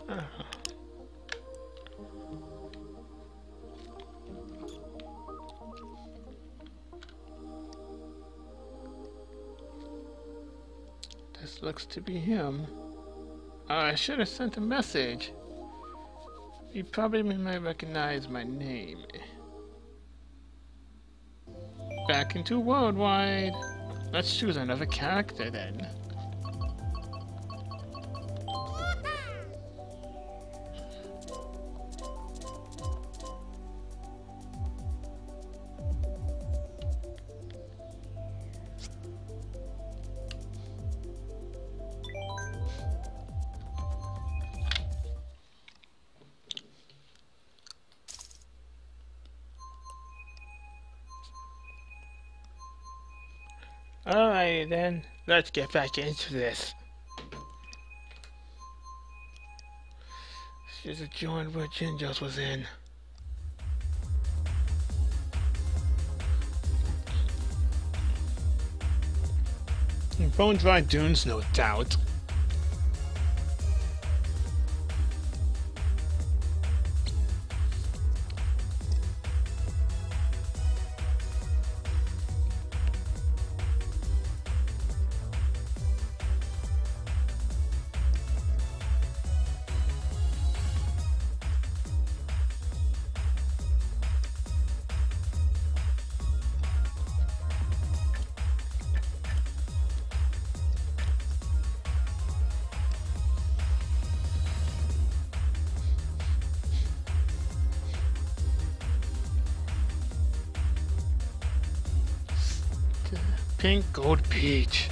This looks to be him. I should have sent a message. He probably might recognize my name. Back into Worldwide. Let's choose another character then. Alright then, let's get back into this. She's a joint where Jinjos was in. Bone Dry Dunes, no doubt. Pink Gold Peach.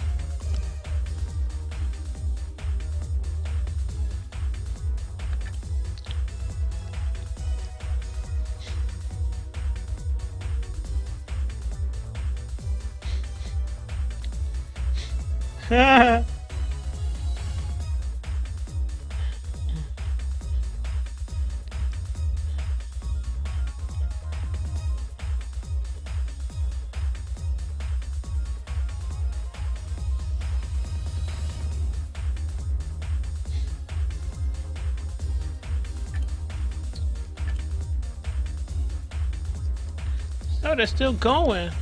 Oh, they're still going.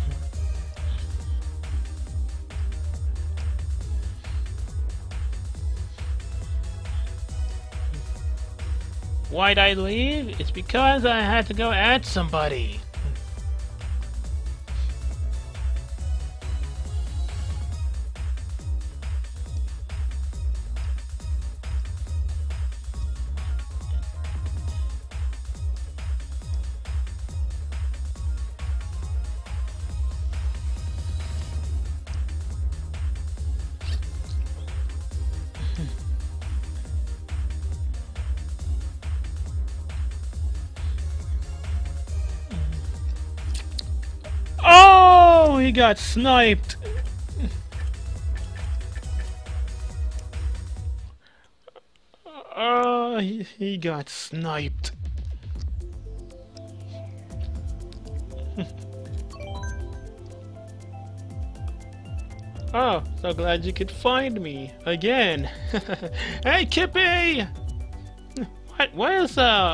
Why'd I leave? It's because I had to go add somebody. Oh, he got sniped. Oh, he got sniped. Oh, so glad you could find me again. Hey, Kippy! What is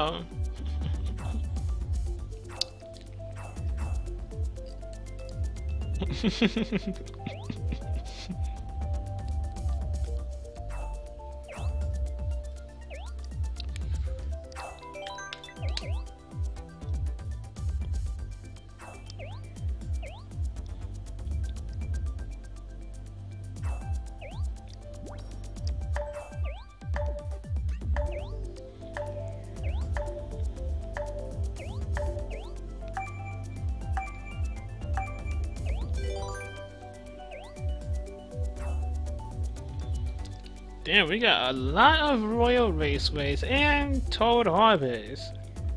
Damn, we got a lot of Royal Raceways and Toad Harvest.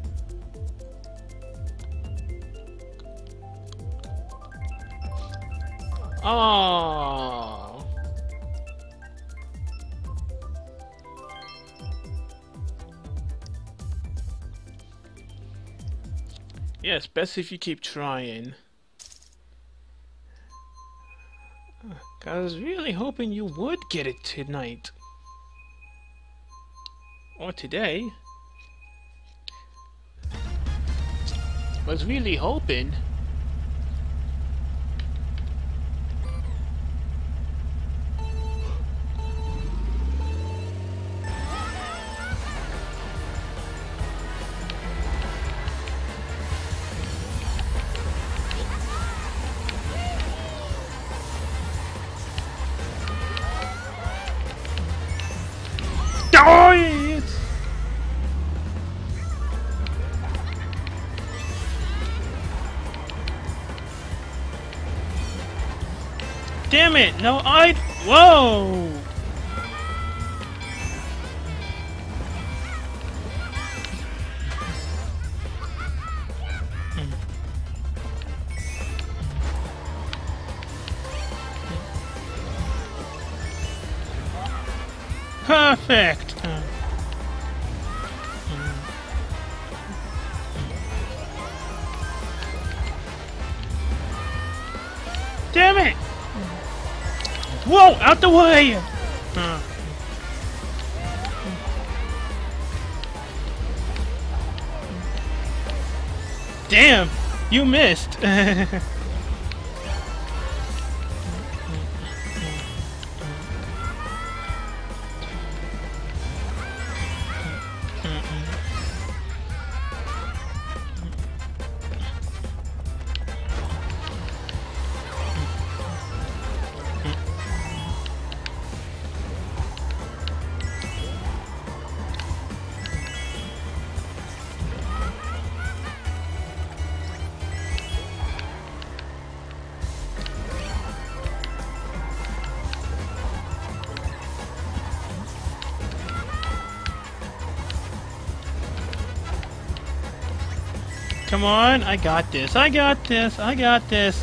Oh. Yes, best if you keep trying. I was really hoping you would get it tonight. Or today. Was really hoping. Oh, yes. Damn it! No, whoa! Perfect! Damn it! Whoa! Out the way! Damn! You missed! Come on, I got this, I got this, I got this.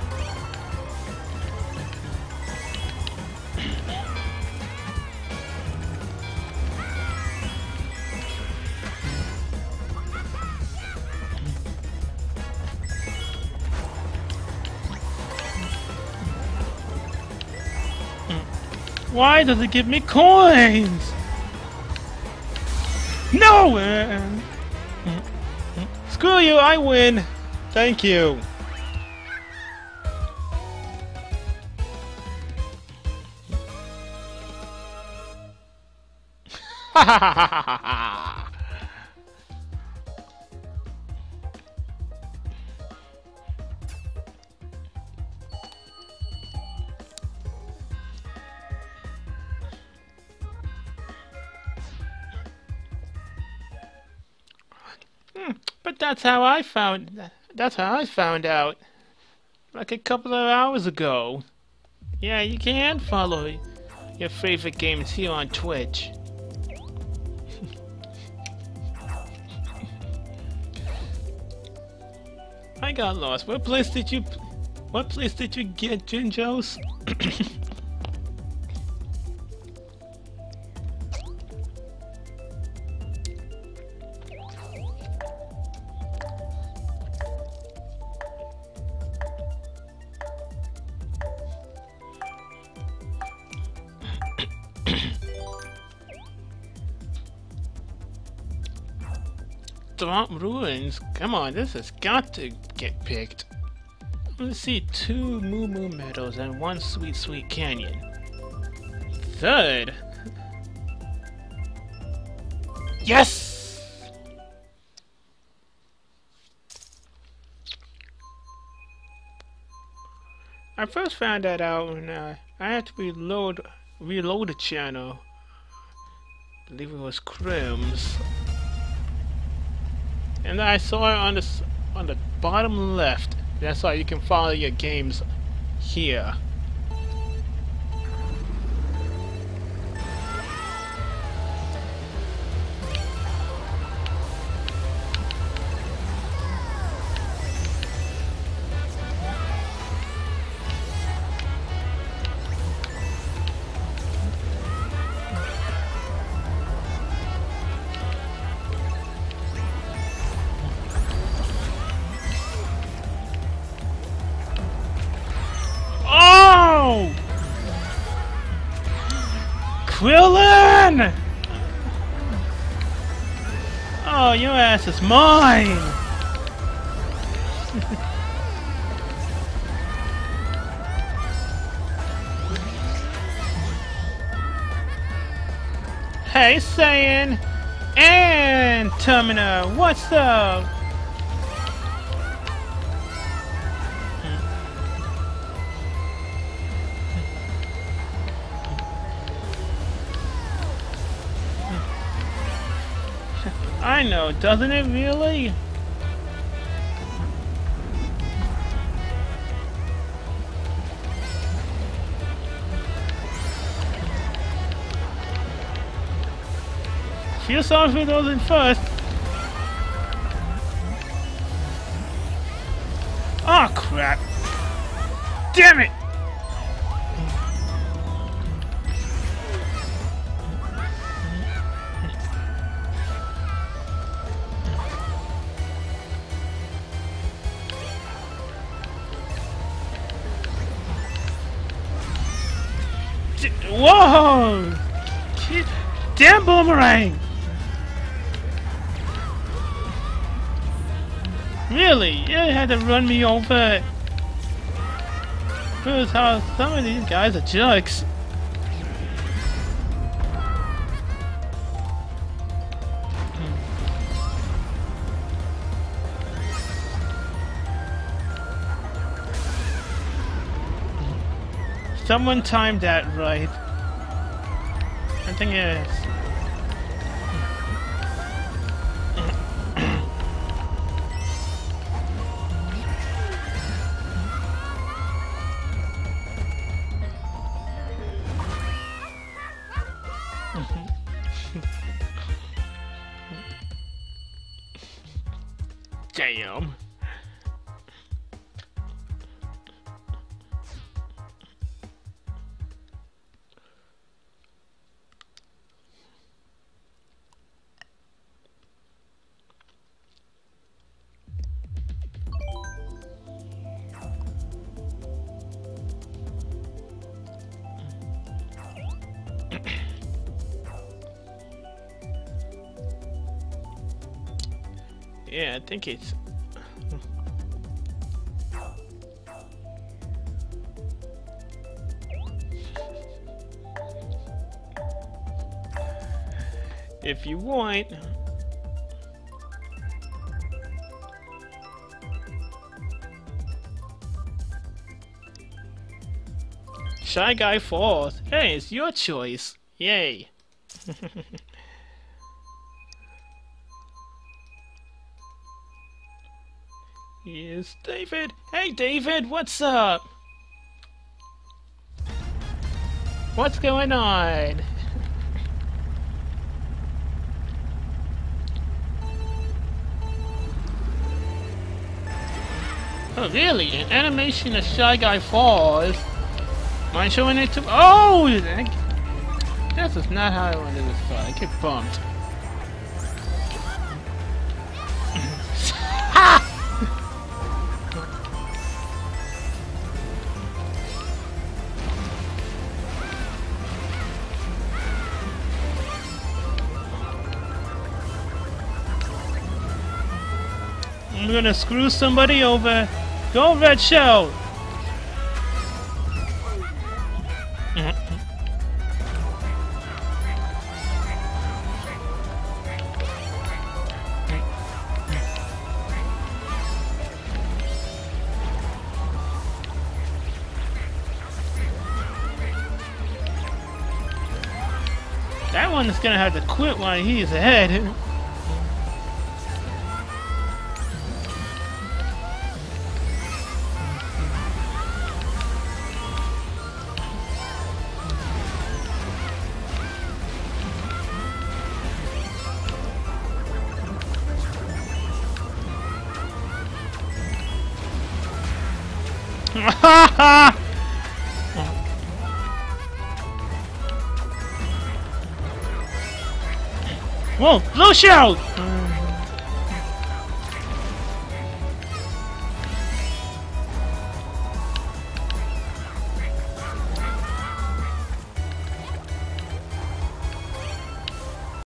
Why does it give me coins? No! Screw you, I win! Thank you! Ha ha ha ha ha ha! But that's how I found out. Like a couple of hours ago. Yeah, you can follow your favorite games here on Twitch. I got lost. What place did you get, Jinjos? Swamp Ruins? Come on, this has got to get picked. Let's see, 2 Moo Moo Meadows and 1 Sweet Sweet Canyon. Third? Yes! I first found that out when I had to reload the channel. I believe it was Crims. And I saw it on the bottom left. That's how you can follow your games here. Oh, your ass is mine! Hey, Saiyan! And Termina, what's up? I know, doesn't it really? Feel sorry for those in first. Oh crap! Damn it! Whoa! Damn boomerang! Really? You had to run me over. Proves how some of these guys are jerks. Someone timed that right. I think it is. Damn. Yeah, I think it's... If you want... Shy Guy Falls. Hey, it's your choice. Yay. Here's David. Hey David, what's up? What's going on? Oh really? An animation of Shy Guy Falls? Mind showing it to... Oh! This is not how I wanted this fight. I get bumped. I'm gonna screw somebody over. Go Red Shell! That one is gonna have to quit while he's ahead. Whoa, blue shell!